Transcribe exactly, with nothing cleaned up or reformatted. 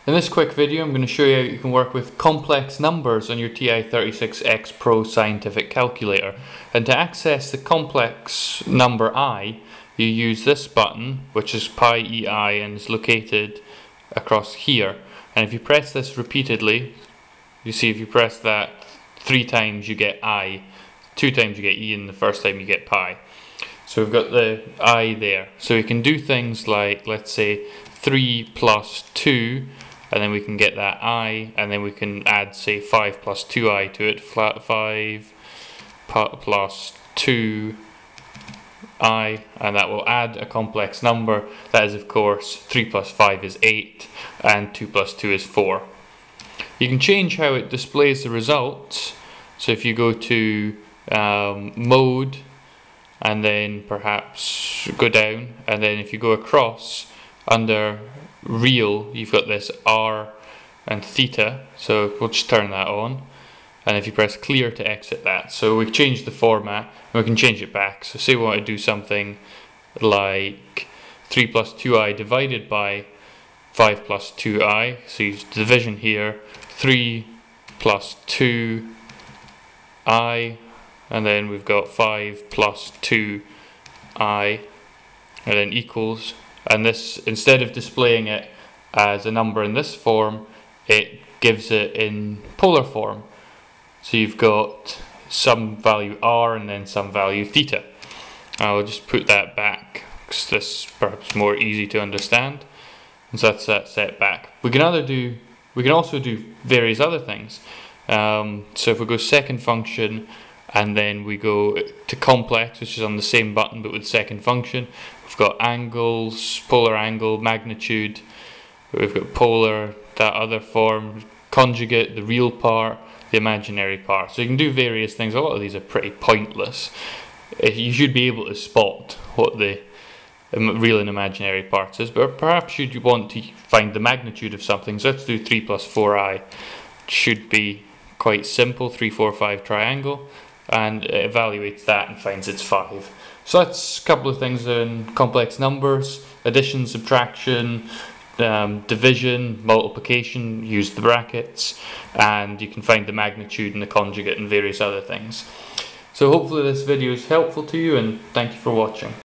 In this quick video I'm going to show you how you can work with complex numbers on your T I thirty-six X Pro scientific calculator. And to access the complex number I, you use this button, which is pi E I and is located across here. And if you press this repeatedly, you see if you press that three times you get I, two times you get E, and the first time you get pi. So we've got the I there. So we can do things like, let's say, three plus two, and then we can get that I, and then we can add, say, five plus two I to it. Flat five plus two I, and that will add a complex number. That is, of course, three plus five is eight, and two plus two is four. You can change how it displays the results. So if you go to um, mode, and then perhaps go down, and then if you go across under real, you've got this R and theta, so we'll just turn that on, and if you press clear to exit that. So we've changed the format and we can change it back. So say we want to do something like three plus two I divided by five plus two I, so use division here, three plus two I, and then we've got five plus two I, and then equals. And this, instead of displaying it as a number in this form, it gives it in polar form. So you've got some value R and then some value theta. I'll just put that back because this is perhaps more easy to understand. And so that's that set back. We can either do, we can also do various other things. Um, so if we go second function, and then we go to complex, which is on the same button but with second function. We've got angles, polar angle, magnitude, we've got polar, that other form, conjugate, the real part, the imaginary part. So you can do various things. A lot of these are pretty pointless. You should be able to spot what the real and imaginary parts is, but perhaps you'd want to find the magnitude of something. So let's do three plus four I. Should be quite simple, three, four, five triangle, and it evaluates that and finds it's five. So that's a couple of things in complex numbers: addition, subtraction, um, division, multiplication, use the brackets, and you can find the magnitude and the conjugate and various other things. So hopefully this video is helpful to you, and thank you for watching.